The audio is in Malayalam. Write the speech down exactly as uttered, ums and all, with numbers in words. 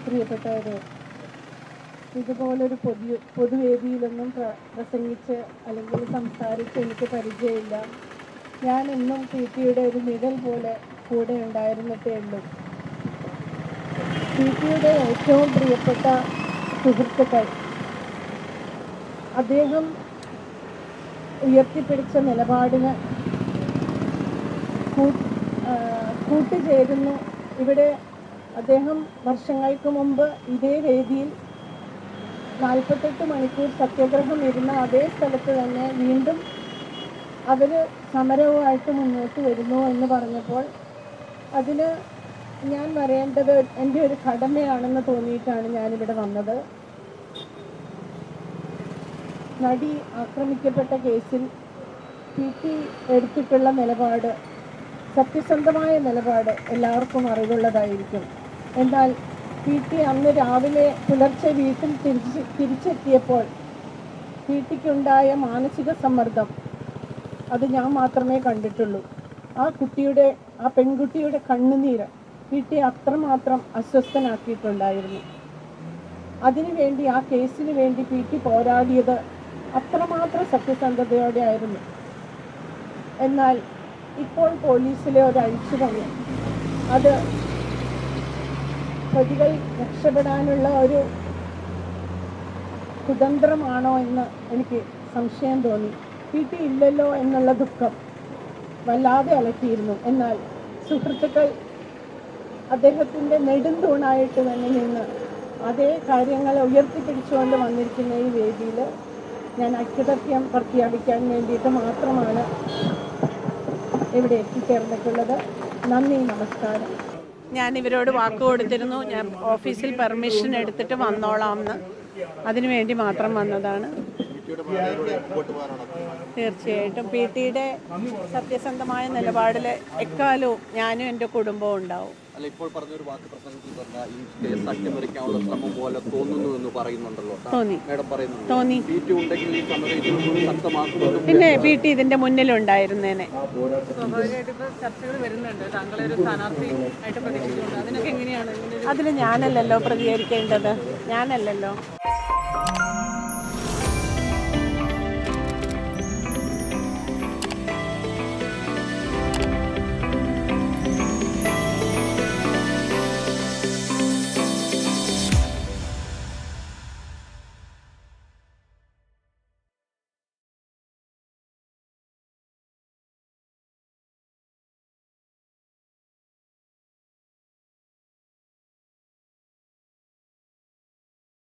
പ്രിയപ്പെട്ടവരെ, ഇതുപോലൊരു പൊതു പൊതുവേദിയിലൊന്നും പ്ര പ്രസംഗിച്ച് അല്ലെങ്കിൽ സംസാരിച്ച് എനിക്ക് പരിചയമില്ല. ഞാൻ എന്നും പി ടിയുടെ ഒരു നിഴൽ പോലെ കൂടെ ഉണ്ടായിരുന്നിട്ടേ ഉള്ളൂ. പി ടിയുടെ ഏറ്റവും പ്രിയപ്പെട്ട സുഹൃത്തുക്കൾ, അദ്ദേഹം ഉയർത്തിപ്പിടിച്ച നിലപാടിന് കൂട്ടുചേരുന്നു. ഇവിടെ അദ്ദേഹം വർഷങ്ങൾക്ക് മുമ്പ് ഇതേ വേദിയിൽ നാൽപ്പത്തെട്ട് മണിക്കൂർ സത്യാഗ്രഹം ഇരുന്ന അതേ സ്ഥലത്ത് തന്നെ വീണ്ടും അവർ സമരവുമായിട്ട് മുന്നോട്ട് വരുന്നു എന്ന് പറഞ്ഞപ്പോൾ അതിന് ഞാൻ വരേണ്ടത് എൻ്റെ ഒരു കടമയാണെന്ന് തോന്നിയിട്ടാണ് ഞാനിവിടെ വന്നത്. നടി ആക്രമിക്കപ്പെട്ട കേസിൽ പി ടി എടുത്തിട്ടുള്ള നിലപാട്, സത്യസന്ധമായ നിലപാട് എല്ലാവർക്കും അറിവുള്ളതായിരിക്കും. എന്നാൽ പി ടി അന്ന് രാവിലെ പുലർച്ചെ വീട്ടിൽ തിരിച്ച് തിരിച്ചെത്തിയപ്പോൾ പി ടിക്കുണ്ടായ മാനസിക സമ്മർദ്ദം അത് ഞാൻ മാത്രമേ കണ്ടിട്ടുള്ളൂ. ആ കുട്ടിയുടെ ആ പെൺകുട്ടിയുടെ കണ്ണുനീര് പി ടി അത്രമാത്രം അസ്വസ്ഥനാക്കിയിട്ടുണ്ടായിരുന്നു. അതിനുവേണ്ടി, ആ കേസിന് വേണ്ടി പി ടി പോരാടിയത് അത്രമാത്രം സത്യസന്ധതയോടെ ആയിരുന്നു. എന്നാൽ ഇപ്പോൾ പോലീസിലെ ഒരു അഴിച്ചുപണി, അത് പ്രതികൾ രക്ഷപ്പെടാനുള്ള ഒരു കുതന്ത്രമാണോ എന്ന് എനിക്ക് സംശയം തോന്നി. പി ടി ഇല്ലല്ലോ എന്നുള്ള ദുഃഖം വല്ലാതെ അലട്ടിയിരുന്നു. എന്നാൽ സുഹൃത്തുക്കൾ അദ്ദേഹത്തിൻ്റെ നെടുന്തൂണായിട്ട് തന്നെ നിന്ന് അതേ കാര്യങ്ങളെ ഉയർത്തിപ്പിടിച്ചുകൊണ്ട് വന്നിരിക്കുന്ന ഈ വേദിയിൽ ഞാൻ ഐക്യദാർഢ്യം പ്രഖ്യാപിക്കാൻ വേണ്ടിയിട്ട് മാത്രമാണ് ഇവിടെ എത്തിച്ചേർന്നിട്ടുള്ളത്. നന്ദി, നമസ്കാരം. ഞാൻ ഇവരോട് വാക്ക് കൊടുത്തിരുന്നു, ഞാൻ ഓഫീസിൽ പെർമിഷൻ എടുത്തിട്ട് വന്നോളാം എന്ന്. അതിനുവേണ്ടി മാത്രം വന്നതാണ്. തീർച്ചയായിട്ടും പി ടിയുടെ സത്യസന്ധമായ നിലപാടിൽ എക്കാലവും ഞാനും എൻ്റെ കുടുംബവും ഉണ്ടാവും. അല്ല, ഇപ്പോൾ പറഞ്ഞൊരു വാക്ക് പ്രസംഗത്തിൽ പറഞ്ഞ ഈ കേസ് അട്ടിമറിക്കാനുള്ള ശ്രമം പോലെ തോന്നുന്നു എന്ന് പറയുന്നുണ്ടല്ലോ. തോന്നി തോന്നി പി ടി ഉണ്ടെങ്കിൽ ഈ സമരം ശക്തമാക്കുമെന്നും. പിന്നെ പി ടി ഇതിന്റെ മുന്നിലുണ്ടായിരുന്നേനെ. ചർച്ചകൾ വരുന്നുണ്ട്, താങ്കളെ ഒരു സ്ഥാനാർത്ഥി ആയിട്ട് പ്രതീക്ഷിക്കുന്നുണ്ട്. അതിനൊക്കെ എങ്ങനെയാണ്? അതിൽ ഞാനല്ലല്ലോ പ്രതികരിക്കേണ്ടത്, ഞാനല്ലല്ലോ.